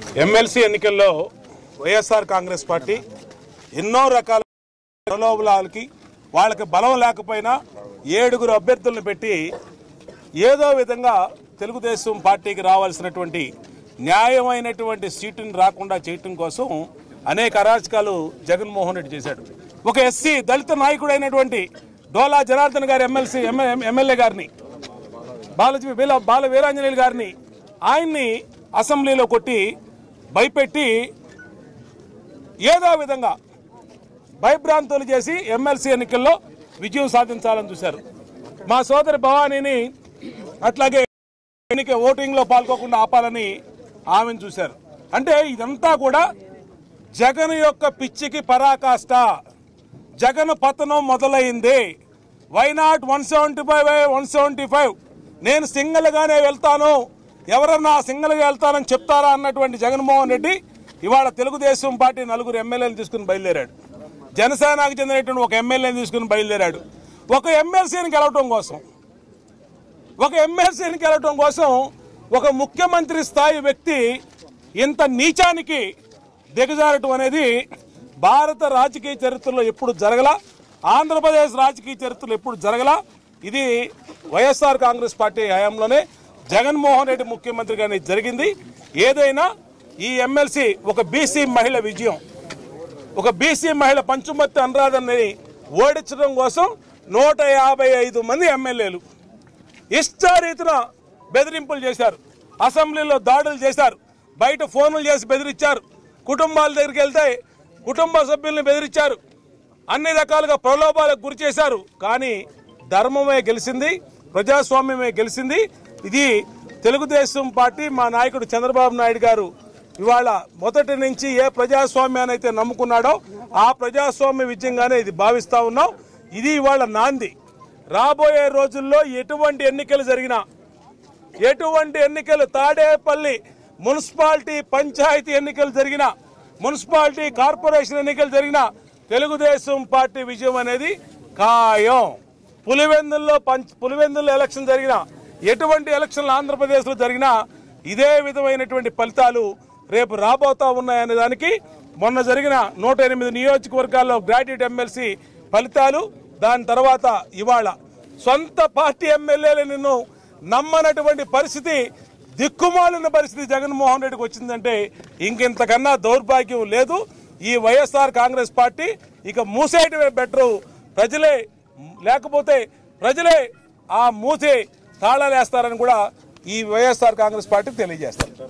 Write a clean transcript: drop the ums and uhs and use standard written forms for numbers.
MLC ఎన్నికల్లో YSR Congress party ఎన్నో రకాల ప్రలోభాలకి వాళ్ళకి బలం లేకపోయినా 7 అభ్యర్థులను పెట్టి ఏదో విధంగా తెలుగుదేశం పార్టీకి రావాల్సినటువంటి న్యాయమైనటువంటి సీటుని రాకుండా చేయటం కోసం అనేక అరాచకాలు జగన్మోహన్ రెడ్డి చేశాడు. ఒక ఎస్సీ దళిత నాయకుడైనటువంటి డోలా జనార్దన్ గారి ఎమ్మెల్యే గారిని బాల వీరాంజనేయులు గారిని ఆయన్ని అసెంబ్లీలో కొట్టి భయపెట్టి ఏదో విధంగా భయభ్రాంతులు చేసి ఎమ్మెల్సీ ఎన్నికల్లో విజయం సాధించాలని చూశారు. మా సోదరి భవానీని అట్లాగే ఎన్నిక ఓటింగ్లో పాల్గొకుండా ఆపాలని ఆమెను చూశారు. అంటే ఇదంతా కూడా జగన్ యొక్క పిచ్చికి పరాకాష్ట. జగన్ పతనం మొదలైంది. వైనాట్ 175 నేను సింగిల్గానే వెళ్తాను, ఎవరన్నా సింగిల్గా వెళ్తానని చెప్తారా అన్నటువంటి జగన్మోహన్ రెడ్డి ఇవాళ తెలుగుదేశం పార్టీ 4 ఎమ్మెల్యేలు తీసుకుని బయలుదేరాడు. జనసేనకు చెందినటువంటి ఒక ఎమ్మెల్యేని తీసుకుని బయలుదేరాడు. ఒక ఎమ్మెల్సీని గెలవటం కోసం ఒక ముఖ్యమంత్రి స్థాయి వ్యక్తి ఇంత నీచానికి దిగజారటం అనేది భారత రాజకీయ చరిత్రలో ఎప్పుడు జరగలా, ఆంధ్రప్రదేశ్ రాజకీయ చరిత్రలో ఎప్పుడు జరగలా. ఇది వైఎస్ఆర్ కాంగ్రెస్ పార్టీ హయాంలోనే జగన్మోహన్ రెడ్డి ముఖ్యమంత్రిగానే జరిగింది. ఏదైనా ఈ ఎమ్మెల్సీ ఒక బీసీ మహిళ విజయం, ఒక బీసీ మహిళ పంచుమర్తి అనురాధని ఓడించడం కోసం 155 మంది ఎమ్మెల్యేలు ఇష్టారీతిన బెదిరింపులు చేశారు, అసెంబ్లీలో దాడులు చేశారు, బయట ఫోన్లు చేసి బెదిరించారు, కుటుంబాల దగ్గరికి వెళ్తే కుటుంబ సభ్యుల్ని బెదిరించారు, అన్ని రకాలుగా ప్రలోభాలకు గురి చేశారు. కానీ ధర్మమే గెలిచింది, ప్రజాస్వామ్యమే గెలిచింది. ఇది తెలుగుదేశం పార్టీ మా నాయకుడు చంద్రబాబు నాయుడు గారు ఇవాళ మొదటి నుంచి ఏ ప్రజాస్వామ్యాన్ని అయితే నమ్ముకున్నాడో ఆ ప్రజాస్వామ్య విజయంగానే ఇది భావిస్తా ఉన్నాం. ఇది ఇవాళ నాంది. రాబోయే రోజుల్లో ఎటువంటి ఎన్నికలు తాడేపల్లి మున్సిపాలిటీ పంచాయతీ ఎన్నికలు జరిగిన, మున్సిపాలిటీ కార్పొరేషన్ ఎన్నికలు జరిగిన తెలుగుదేశం పార్టీ విజయం అనేది ఖాయం. పులివెందుల్లో ఎలక్షన్ జరిగిన, ఎటువంటి ఎలక్షన్లు ఆంధ్రప్రదేశ్లో జరిగినా ఇదే విధమైనటువంటి ఫలితాలు రేపు రాబోతా ఉన్నాయనే దానికి మొన్న జరిగిన 108 నియోజకవర్గాల్లో గ్రాడ్యుయేట్ ఎమ్మెల్సీ ఫలితాలు, దాని తర్వాత ఇవాళ సొంత పార్టీ ఎమ్మెల్యేలు నిన్ను నమ్మనటువంటి పరిస్థితి, దిక్కుమాలిన పరిస్థితి జగన్మోహన్ రెడ్డికి వచ్చిందంటే ఇంకెంతకన్నా దౌర్భాగ్యం లేదు. ఈ వైఎస్ఆర్ కాంగ్రెస్ పార్టీ ఇక మూసేయటమే బెటరు. ప్రజలే ఆ మూసే తాళాలేస్తారని కూడా ఈ వైఎస్ఆర్ కాంగ్రెస్ పార్టీ తెలియజేస్తారు.